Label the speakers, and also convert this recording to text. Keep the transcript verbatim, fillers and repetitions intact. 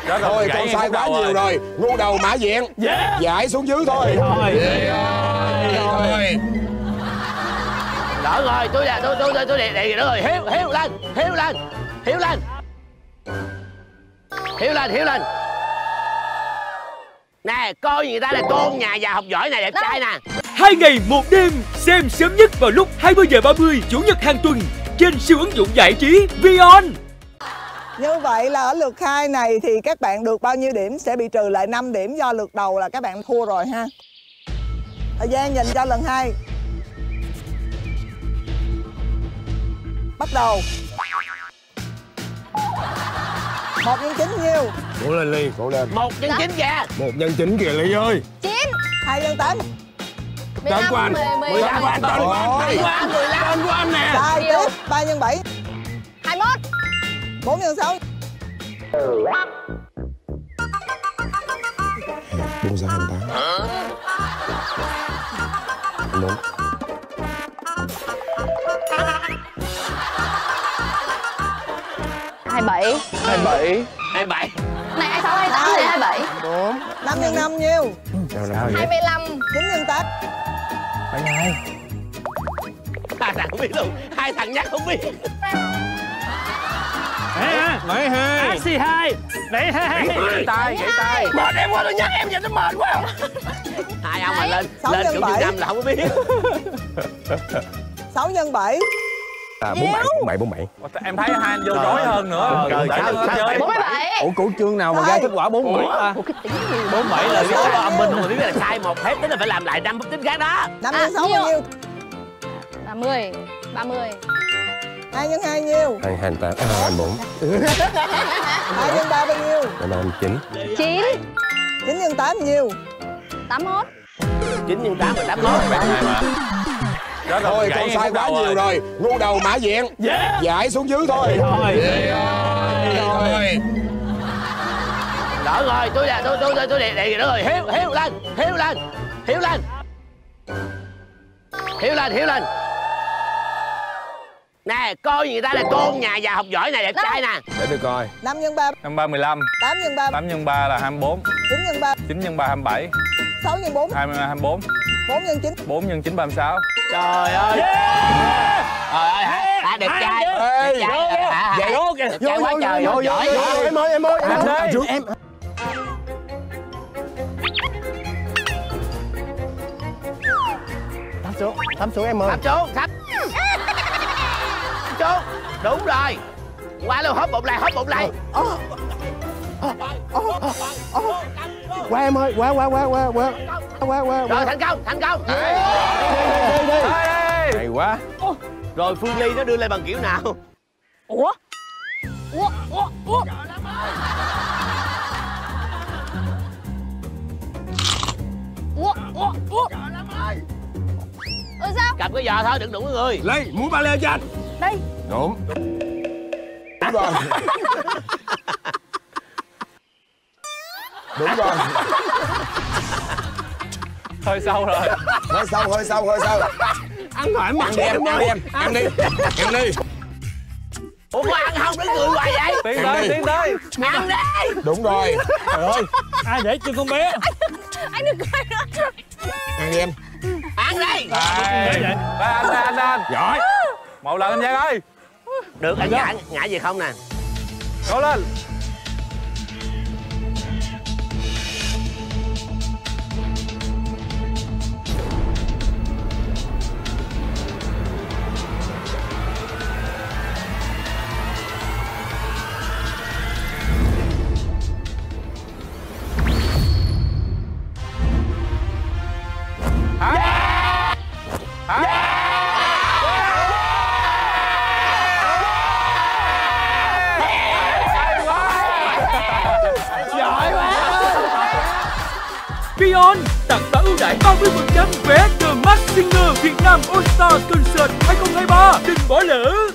Speaker 1: Thôi con sai quá nhiều rồi. Ngu đầu mã diện. Giải xuống dưới thôi.
Speaker 2: Thôi.
Speaker 1: Thôi.
Speaker 3: Đỡ rồi, tôi là tôi tôi tôi tôi đề đề nữa rồi. Hiếu, Hiếu lên, Hiếu lên, Hiếu lên, Hiếu lên, Hiếu lên. Nè, coi người ta là con nhà già học giỏi này, đẹp trai nè.
Speaker 4: Hai ngày một đêm, xem sớm nhất vào lúc hai mươi giờ ba mươi chủ nhật hàng tuần trên siêu ứng dụng giải trí Vion.
Speaker 5: Như vậy là ở lượt hai này thì các bạn được bao nhiêu điểm? Sẽ bị trừ lại năm điểm do lượt đầu là các bạn thua rồi ha. Thời gian dành cho lần hai. Bắt đầu. Một nhân chín nhiêu?
Speaker 1: Cố lên Ly, cố lên.
Speaker 3: Một nhân chín kìa.
Speaker 1: Một nhân chín kìa Ly ơi.
Speaker 6: Chín.
Speaker 5: Hai nhân tám.
Speaker 1: Tên của anh.
Speaker 6: mười lăm.
Speaker 1: Tên của anh, tên của anh. Tên của anh, tên của anh nè.
Speaker 5: Sai tiếp. Ba nhân bảy.
Speaker 6: Hai mốt.
Speaker 5: Bốn nhân sáu.
Speaker 1: Bốn sáu hai tám. Bốn.
Speaker 6: Hai bảy.
Speaker 2: Hai bảy.
Speaker 3: Hai bảy.
Speaker 6: Này hai sáu hai tám này hai bảy.
Speaker 2: Bốn.
Speaker 5: Năm nhân năm nhiêu?
Speaker 6: Hai mươi lăm.
Speaker 5: Chín nhân tám.
Speaker 2: Bảy hai.
Speaker 3: Hai thằng không biết luôn. Hai thằng nhắc không biết.
Speaker 2: Bảy hai.
Speaker 4: xê hai. Bảy hai.
Speaker 2: Gãy tay, gãy tay.
Speaker 3: Mệt em quá, tôi nhắc em vậy nó mệt quá. Hai ông mà lên lên kiểu như năm là không có biết.
Speaker 5: Sáu nhân bảy.
Speaker 1: À, bốn bảy, bốn bảy, bốn bảy.
Speaker 2: Em thấy hai anh vô rối hơn nữa.
Speaker 3: Trời ơi,
Speaker 2: chơi.
Speaker 6: Bốn mươi bảy.
Speaker 2: Ủa của chương nào mà ra kết quả bốn bảy ta?
Speaker 3: Bốn bảy là biết là âm binh mà biết là sai một phép tính là phải làm lại năm phép tính khác đó.
Speaker 5: Năm nhân sáu bao nhiêu?
Speaker 6: Ba mươi. Ba mươi.
Speaker 5: Hai nhân hai nhiêu?
Speaker 1: Hai hai tám, à, hai bốn.
Speaker 5: Hai nhân ba bao nhiêu?
Speaker 1: Hai ba chín.
Speaker 6: Chín.
Speaker 5: Chín nhân tám nhiêu?
Speaker 6: Tám mốt.
Speaker 3: Chín nhân tám là tám mốt.
Speaker 1: Thôi con sai quá nhiều rồi. Ngu đầu mã diện. Giải xuống dưới thôi.
Speaker 4: Thôi.
Speaker 1: Thôi.
Speaker 3: Đỡ rồi, tôi là tôi tôi tôi tôi đề đề nữa rồi. Hiếu, Hiếu lên, Hiếu lên, Hiếu lên, Hiếu lên, Hiếu lên. Nè, coi người ta là con nhà già học giỏi này, đẹp trai nè.
Speaker 1: Để tôi coi.
Speaker 5: Năm nhân ba.
Speaker 2: Năm ba mười lăm.
Speaker 5: Tám nhân ba.
Speaker 2: Tám nhân ba là hai mươi bốn.
Speaker 5: Chín nhân ba.
Speaker 2: Chín nhân ba hai mươi bảy.
Speaker 5: Sáu nhân bốn.
Speaker 2: Hai mươi hai mươi bốn.
Speaker 5: Bốn nhân chín.
Speaker 2: Bốn nhân chín ba mươi sáu.
Speaker 3: Trời ơi. Trời ơi, hả? Đẹp trai. Đẹp trai.
Speaker 1: Vậy đó kìa.
Speaker 3: Đẹp trai quá trời,
Speaker 1: vô,
Speaker 3: giỏi.
Speaker 1: vô, em ơi, em ơi, em ơi. Em.
Speaker 2: Thắm xuống, thắm xuống em ơi.
Speaker 3: Thắp xuống, thắp. Xuống. Đúng rồi. Qua luôn, hốt một lại, hốt một lại.
Speaker 2: Qua em ơi, qua qua qua qua qua. Qua qua.
Speaker 3: Rồi, thành công, thành công.
Speaker 2: Hay quá.
Speaker 3: Rồi Phương Ly nó đưa lên bằng kiểu nào?
Speaker 6: Ủa? Ủa? Ủa? Ủa? Ủa? Ủa? Ủa? Ừ sao?
Speaker 3: Cầm cái giò thôi, đừng đụng cái người.
Speaker 1: Ly, muốn ba lê cho anh.
Speaker 6: Đây.
Speaker 1: Đúng. Đúng rồi. Đúng rồi.
Speaker 2: Hơi sâu rồi.
Speaker 1: Hơi sâu, hơi sâu, hơi sâu.
Speaker 2: Ăn thoải mái
Speaker 1: Ăn đi em, ăn đi em, ăn đi. Ăn đi.
Speaker 3: Ủa có ăn không đến người hoài vậy?
Speaker 2: Tiến tới, tiến tới.
Speaker 3: Ăn đi.
Speaker 1: Đúng rồi.
Speaker 4: Trời ơi, ai để cho con bé.
Speaker 6: Anh đừng coi nữa.
Speaker 1: Ăn đi em.
Speaker 3: Ăn đi.
Speaker 2: Đây, đây anh, đây anh, đây anh.
Speaker 1: Giỏi.
Speaker 2: Một lần anh Giang ơi.
Speaker 3: Được, anh ngã, ngã gì không nè.
Speaker 2: Cố lên.
Speaker 4: Vion tặng giá ưu đãi ba mươi phần trăm vé The Masked Singer Việt Nam All Star Concert hai không hai ba, đừng bỏ lỡ.